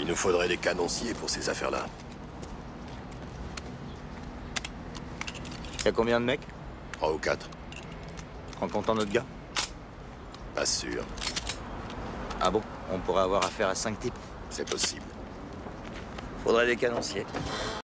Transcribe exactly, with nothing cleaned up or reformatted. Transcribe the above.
Il nous faudrait des canonciers pour ces affaires-là. Y'a combien de mecs? Trois ou quatre. En comptant notre gars? Pas sûr. Ah bon? On pourrait avoir affaire à cinq types. C'est possible. Faudrait des canonciers.